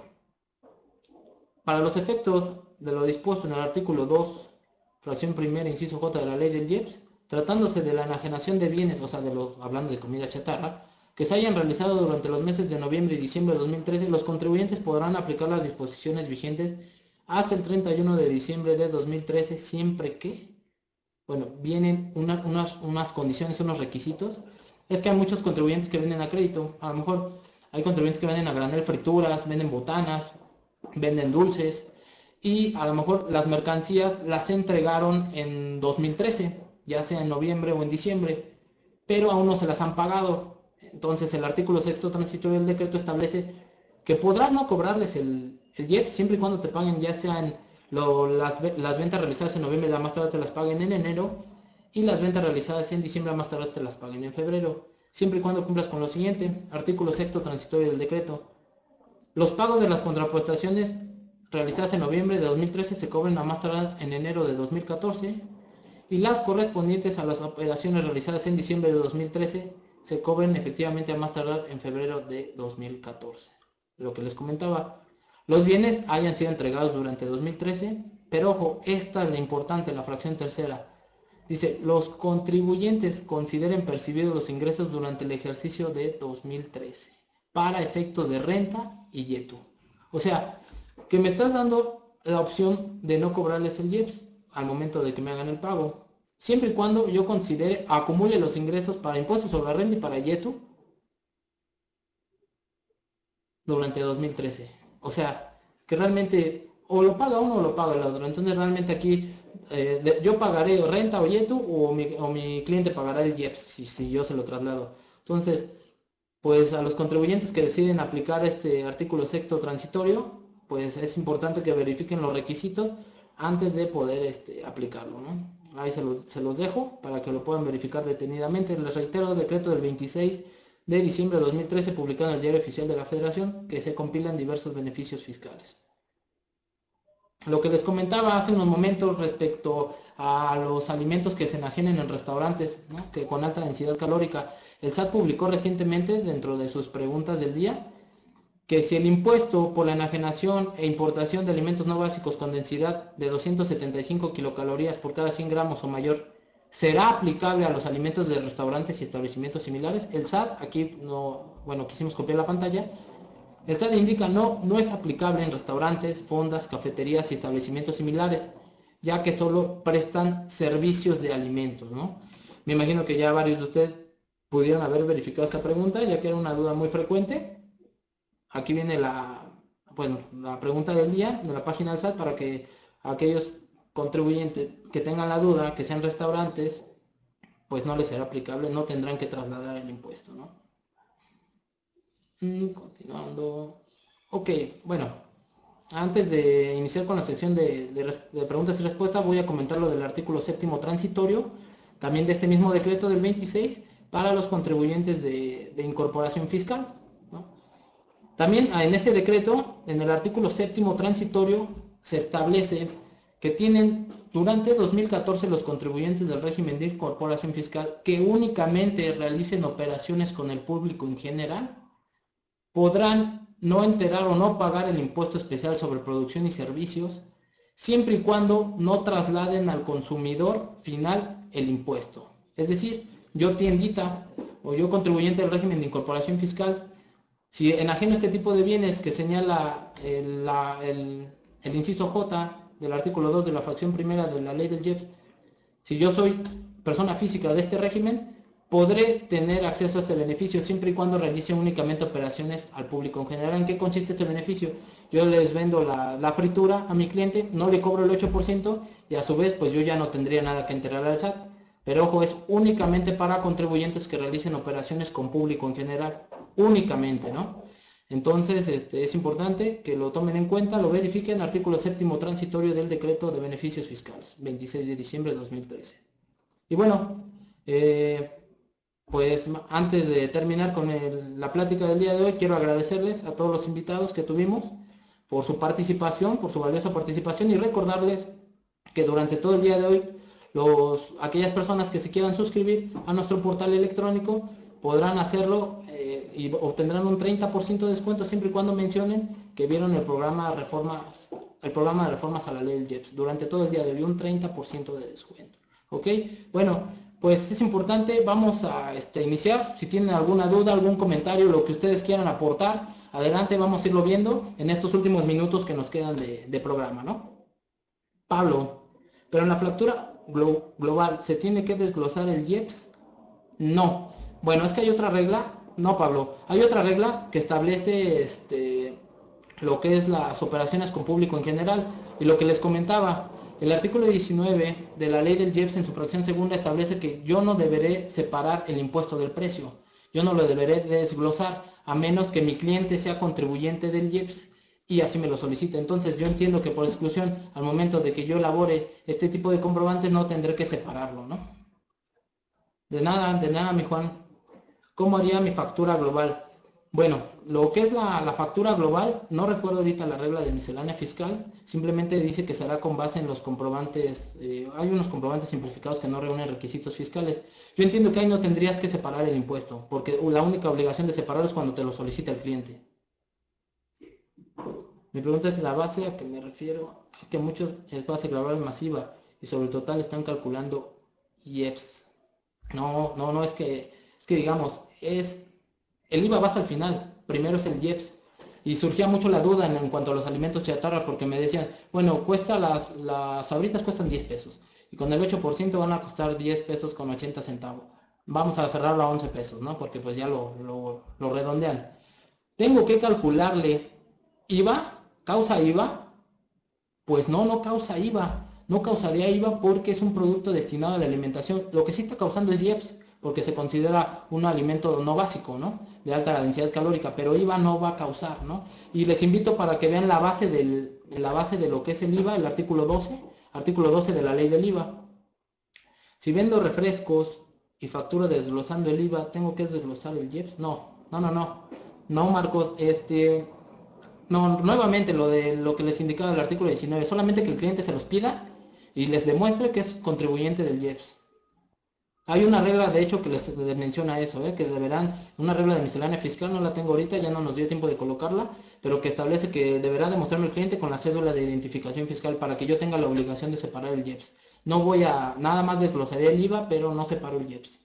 para los efectos de lo dispuesto en el artículo 2, fracción primera, inciso J de la ley del IEPS, tratándose de la enajenación de bienes, o sea, hablando de comida chatarra, que se hayan realizado durante los meses de noviembre y diciembre de 2013, los contribuyentes podrán aplicar las disposiciones vigentes hasta el 31 de diciembre de 2013, siempre que, bueno, vienen unas condiciones, unos requisitos. Es que hay muchos contribuyentes que venden a crédito, a lo mejor hay contribuyentes que venden a granel frituras, venden botanas, venden dulces, y a lo mejor las mercancías las entregaron en 2013, ya sea en noviembre o en diciembre, pero aún no se las han pagado. Entonces el artículo sexto transitorio del decreto establece que podrás no cobrarles el IEPS siempre y cuando te paguen, ya sean las ventas realizadas en noviembre, la más tarde te las paguen en enero, y las ventas realizadas en diciembre, más tarde te las paguen en febrero, siempre y cuando cumplas con lo siguiente. Artículo sexto transitorio del decreto. Los pagos de las contraprestaciones realizadas en noviembre de 2013 se cobran a más tardar en enero de 2014, y las correspondientes a las operaciones realizadas en diciembre de 2013 se cobren efectivamente a más tardar en febrero de 2014. Lo que les comentaba, los bienes hayan sido entregados durante 2013, pero ojo, esta es la importante, la fracción tercera. Dice, los contribuyentes consideren percibidos los ingresos durante el ejercicio de 2013 para efectos de renta y IETU. O sea, que me estás dando la opción de no cobrarles el IEPS al momento de que me hagan el pago, siempre y cuando yo considere, acumule los ingresos para impuestos sobre la renta y para IETU durante 2013. O sea, que realmente o lo paga uno o lo paga el otro. Entonces realmente aquí yo pagaré renta o IETU, o mi cliente pagará el IEPS si yo se lo traslado. Entonces, pues a los contribuyentes que deciden aplicar este artículo sexto transitorio, pues es importante que verifiquen los requisitos antes de poder aplicarlo, ¿no? Ahí se los dejo para que lo puedan verificar detenidamente. Les reitero, el decreto del 26 de diciembre de 2013, publicado en el Diario Oficial de la Federación, que se compilan diversos beneficios fiscales. Lo que les comentaba hace unos momentos respecto a los alimentos que se enajenen en restaurantes, ¿no?, que con alta densidad calórica, el SAT publicó recientemente dentro de sus preguntas del día que si el impuesto por la enajenación e importación de alimentos no básicos con densidad de 275 kilocalorías por cada 100 gramos o mayor será aplicable a los alimentos de restaurantes y establecimientos similares, el SAT, aquí no, bueno, quisimos copiar la pantalla, el SAT indica no es aplicable en restaurantes, fondas, cafeterías y establecimientos similares, ya que solo prestan servicios de alimentos, ¿no? Me imagino que ya varios de ustedes pudieron haber verificado esta pregunta, ya que era una duda muy frecuente. Aquí viene la pregunta del día de la página del SAT para que aquellos contribuyentes que tengan la duda, que sean restaurantes, pues no les será aplicable, no tendrán que trasladar el impuesto, ¿no? Continuando. Ok, bueno, antes de iniciar con la sección de preguntas y respuestas, voy a comentar lo del artículo séptimo transitorio, también de este mismo decreto del 26, para los contribuyentes de incorporación fiscal, ¿no? También en ese decreto, en el artículo séptimo transitorio, se establece que tienen durante 2014 los contribuyentes del régimen de incorporación fiscal que únicamente realicen operaciones con el público en general, podrán no enterar o no pagar el impuesto especial sobre producción y servicios, siempre y cuando no trasladen al consumidor final el impuesto. Es decir, yo tiendita o yo contribuyente del régimen de incorporación fiscal, si enajeno este tipo de bienes que señala el inciso J del artículo 2 de la fracción primera de la ley del IEPS, si yo soy persona física de este régimen, podré tener acceso a este beneficio siempre y cuando realice únicamente operaciones al público en general. ¿En qué consiste este beneficio? Yo les vendo la fritura a mi cliente, no le cobro el 8% y a su vez pues yo ya no tendría nada que enterar al SAT. Pero ojo, es únicamente para contribuyentes que realicen operaciones con público en general, únicamente, ¿no? Entonces, es importante que lo tomen en cuenta, lo verifiquen, artículo séptimo transitorio del decreto de beneficios fiscales, 26 de diciembre de 2013. Y bueno, pues antes de terminar con la plática del día de hoy, quiero agradecerles a todos los invitados que tuvimos por su participación, por su valiosa participación, y recordarles que durante todo el día de hoy, aquellas personas que se quieran suscribir a nuestro portal electrónico podrán hacerlo y obtendrán un 30% de descuento siempre y cuando mencionen que vieron el programa de reformas a la ley del IEPS. Durante todo el día de hoy, un 30% de descuento. ¿Ok? Bueno, pues es importante, vamos a iniciar. Si tienen alguna duda, algún comentario, lo que ustedes quieran aportar, adelante, vamos a irlo viendo en estos últimos minutos que nos quedan de programa, ¿no? Pablo, pero en la factura global, ¿se tiene que desglosar el IEPS? No. Bueno, es que hay otra regla. No, Pablo. Hay otra regla que establece lo que es las operaciones con público en general. Y lo que les comentaba, el artículo 19 de la ley del IEPS en su fracción segunda establece que yo no deberé separar el impuesto del precio. Yo no lo deberé desglosar a menos que mi cliente sea contribuyente del IEPS y así me lo solicite. Entonces yo entiendo que por exclusión, al momento de que yo elabore este tipo de comprobantes, no tendré que separarlo, ¿no? De nada, mi Juan. ¿Cómo haría mi factura global? Bueno, lo que es la factura global, no recuerdo ahorita la regla de miscelánea fiscal, simplemente dice que será con base en los comprobantes, hay unos comprobantes simplificados que no reúnen requisitos fiscales. Yo entiendo que ahí no tendrías que separar el impuesto, porque la única obligación de separar es cuando te lo solicita el cliente. Mi pregunta es la base a que me refiero, a que muchos es base global masiva y sobre el total están calculando IEPS. No, es que digamos, el IVA va hasta el final, primero es el IEPS. Y surgía mucho la duda en cuanto a los alimentos chatarra porque me decían, bueno, las sabritas cuestan 10 pesos y con el 8% van a costar 10 pesos con 80 centavos. Vamos a cerrarlo a 11 pesos, ¿no? Porque pues ya lo redondean. Tengo que calcularle IVA, causa IVA, pues no causa IVA. No causaría IVA porque es un producto destinado a la alimentación. Lo que sí está causando es IEPS, porque se considera un alimento no básico, ¿no? De alta densidad calórica, pero IVA no va a causar, ¿no? Y les invito para que vean la base de lo que es el IVA, el artículo 12 de la ley del IVA. Si vendo refrescos y facturo desglosando el IVA, ¿tengo que desglosar el IEPS? No, Marcos, no, nuevamente lo que les indicaba el artículo 19, solamente que el cliente se los pida y les demuestre que es contribuyente del IEPS. Hay una regla, de hecho, que les menciona eso, que deberán, una regla de miscelánea fiscal, no la tengo ahorita, ya no nos dio tiempo de colocarla, pero que establece que deberá demostrarme el cliente con la cédula de identificación fiscal para que yo tenga la obligación de separar el IEPS. No voy a, nada más desglosaría el IVA, pero no separo el IEPS.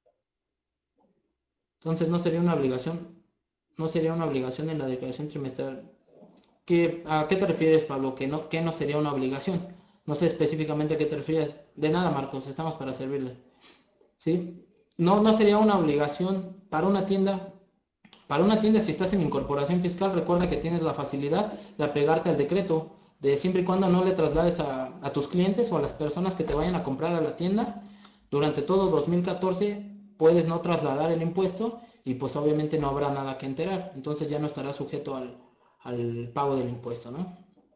Entonces no sería una obligación en la declaración trimestral. ¿A qué te refieres, Pablo? Que no sería una obligación. No sé específicamente a qué te refieres. De nada, Marcos, estamos para servirle. ¿Sí? No sería una obligación para una tienda. Para una tienda, si estás en incorporación fiscal, recuerda que tienes la facilidad de apegarte al decreto, de siempre y cuando no le traslades a tus clientes o a las personas que te vayan a comprar a la tienda. Durante todo 2014 puedes no trasladar el impuesto y pues obviamente no habrá nada que enterar. Entonces ya no estará sujeto al pago del impuesto, ¿no?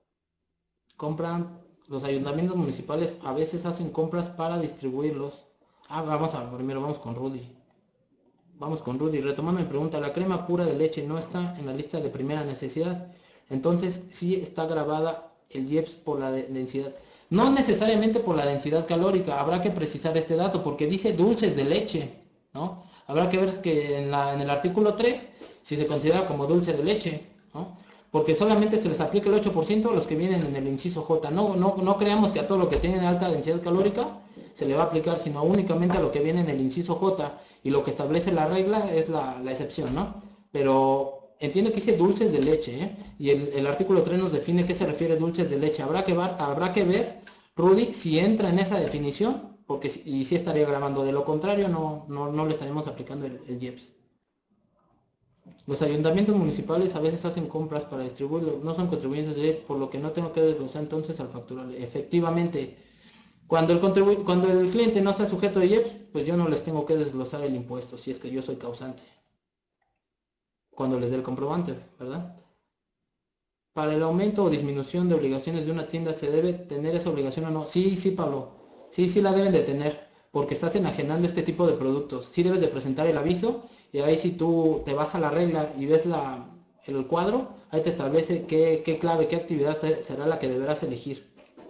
Los ayuntamientos municipales a veces hacen compras para distribuirlos. Primero vamos con Rudy. Retomando mi pregunta, la crema pura de leche no está en la lista de primera necesidad. Entonces sí está grabada el IEPS por la densidad. No necesariamente por la densidad calórica, habrá que precisar este dato porque dice dulces de leche, ¿no? Habrá que ver que en el artículo 3 si se considera como dulce de leche, ¿no? Porque solamente se les aplica el 8% a los que vienen en el inciso J. No creamos que a todo lo que tiene alta densidad calórica se le va a aplicar, sino únicamente a lo que viene en el inciso J, y lo que establece la regla es la excepción, ¿no? Pero entiendo que dice dulces de leche, y el artículo 3 nos define qué se refiere dulces de leche. Habrá que ver, Rudy, si entra en esa definición, porque y sí estaría grabando, de lo contrario no le estaremos aplicando el IEPS. Los ayuntamientos municipales a veces hacen compras para distribuirlo, no son contribuyentes de por lo que no tengo que desglosar entonces al facturable. Efectivamente, cuando el cliente no sea sujeto de IEPS, pues yo no les tengo que desglosar el impuesto, si es que yo soy causante. cuando les dé el comprobante, ¿verdad? Para el aumento o disminución de obligaciones de una tienda, ¿se debe tener esa obligación o no? Sí, sí, Pablo. Sí, sí la deben de tener, porque estás enajenando este tipo de productos. Sí debes de presentar el aviso y ahí si tú te vas a la regla y ves el cuadro, ahí te establece qué clave, qué actividad será la que deberás elegir.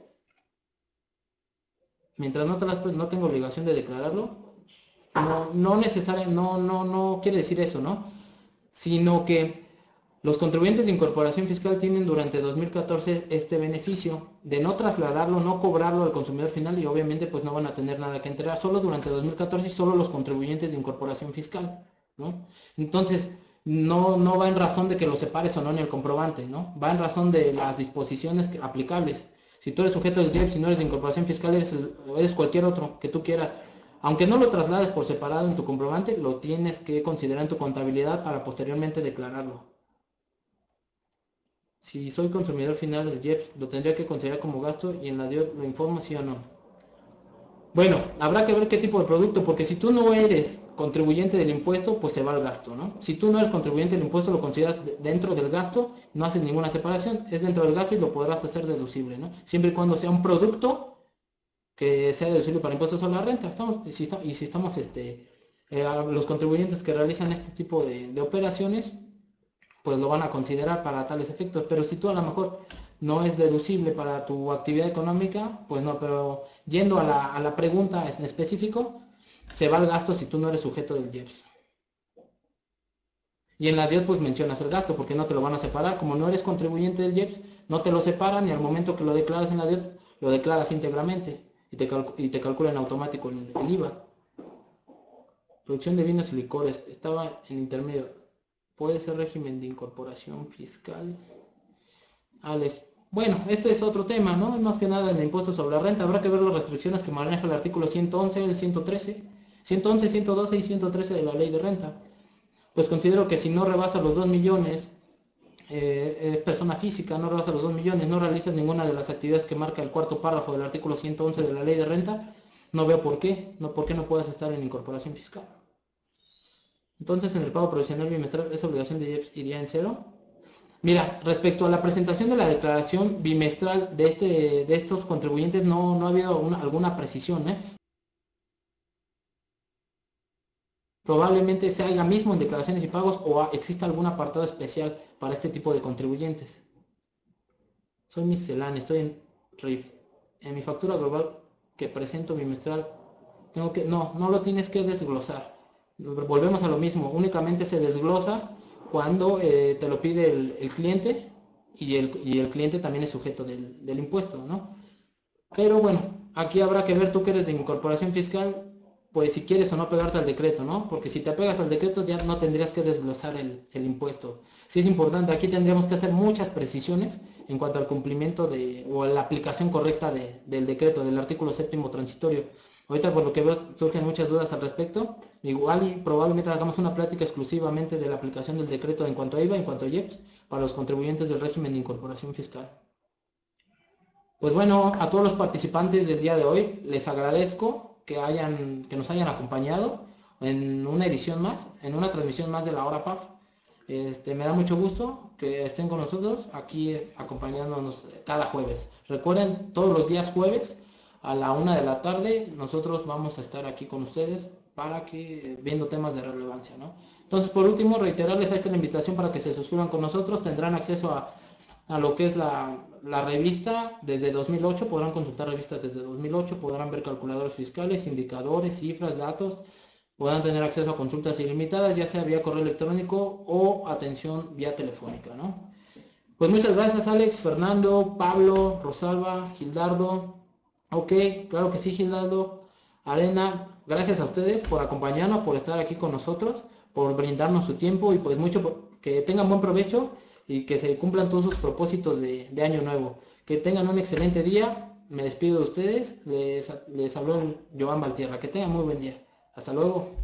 Mientras no tengo obligación de declararlo, no necesariamente, no quiere decir eso, ¿no? Sino que los contribuyentes de incorporación fiscal tienen durante 2014 este beneficio de no trasladarlo, no cobrarlo al consumidor final y obviamente pues no van a tener nada que entregar solo durante 2014 y solo los contribuyentes de incorporación fiscal, ¿no? Entonces, no va en razón de que lo separes o no en el comprobante, ¿no? Va en razón de las disposiciones aplicables. Si tú eres sujeto del IEPS, si no eres de incorporación fiscal, eres cualquier otro que tú quieras. Aunque no lo traslades por separado en tu comprobante, lo tienes que considerar en tu contabilidad para posteriormente declararlo. Si soy consumidor final del IEPS, lo tendría que considerar como gasto y en la DIOT lo informo sí o no. Bueno, habrá que ver qué tipo de producto, porque si tú no eres contribuyente del impuesto, pues se va al gasto, ¿no? Si tú no eres contribuyente del impuesto, lo consideras dentro del gasto, no haces ninguna separación, es dentro del gasto y lo podrás hacer deducible, ¿no? Siempre y cuando sea un producto que sea deducible para impuestos sobre la renta. Y si estamos, los contribuyentes que realizan este tipo de operaciones, pues lo van a considerar para tales efectos. Pero si tú a lo mejor no es deducible para tu actividad económica, pues no, pero yendo a la pregunta en específico, se va el gasto si tú no eres sujeto del IEPS. Y en la DIOT pues mencionas el gasto porque no te lo van a separar. Como no eres contribuyente del IEPS, no te lo separan y al momento que lo declaras en la DIOT, lo declaras íntegramente y te calcula en automático el IVA. Producción de vinos y licores. Estaba en intermedio. ¿Puede ser régimen de incorporación fiscal? Alex. Bueno, este es otro tema, ¿no? Más que nada en el impuesto sobre la renta. Habrá que ver las restricciones que maneja el artículo 111, el 113, 111, 112 y 113 de la ley de renta. Pues considero que si no rebasa los 2 millones, es persona física, no rebasa los 2 millones, no realiza ninguna de las actividades que marca el cuarto párrafo del artículo 111 de la ley de renta, no veo por qué no puedas estar en incorporación fiscal. Entonces, en el pago provisional bimestral, ¿esa obligación de IEPS iría en cero? Mira, respecto a la presentación de la declaración bimestral de estos contribuyentes, no ha habido alguna precisión, ¿eh? Probablemente se haga mismo en declaraciones y pagos o exista algún apartado especial para este tipo de contribuyentes. Soy misceláneo, estoy en RIF. En mi factura global que presento bimestral, no lo tienes que desglosar. Volvemos a lo mismo, únicamente se desglosa cuando te lo pide el cliente y el cliente también es sujeto del impuesto, ¿no? Pero bueno, aquí habrá que ver tú que eres de incorporación fiscal, pues si quieres o no pegarte al decreto, ¿no? Porque si te pegas al decreto ya no tendrías que desglosar el impuesto. Sí es importante, aquí tendríamos que hacer muchas precisiones en cuanto al cumplimiento o la aplicación correcta del decreto, del artículo séptimo transitorio. Ahorita por lo que veo surgen muchas dudas al respecto. Igual y probablemente hagamos una plática exclusivamente de la aplicación del decreto en cuanto a IVA, en cuanto a IEPS, para los contribuyentes del régimen de incorporación fiscal. Pues bueno, a todos los participantes del día de hoy les agradezco que nos hayan acompañado en una edición más, en una transmisión más de la hora PAF. Me da mucho gusto que estén con nosotros aquí acompañándonos cada jueves. Recuerden, todos los días jueves a la 1 de la tarde nosotros vamos a estar aquí con ustedes para que viendo temas de relevancia, ¿no? Entonces, por último, reiterarles esta la invitación para que se suscriban con nosotros. Tendrán acceso a lo que es la revista desde 2008, podrán consultar revistas desde 2008, podrán ver calculadores fiscales, indicadores, cifras, datos, podrán tener acceso a consultas ilimitadas, ya sea vía correo electrónico o atención vía telefónica, ¿no? Pues muchas gracias Alex, Fernando, Pablo, Rosalba, Gildardo. Ok, claro que sí, Gildardo, Arena, gracias a ustedes por acompañarnos, por estar aquí con nosotros, por brindarnos su tiempo y pues que tengan buen provecho y que se cumplan todos sus propósitos de año nuevo. Que tengan un excelente día, me despido de ustedes, les habló Joan Valtierra, que tengan muy buen día. Hasta luego.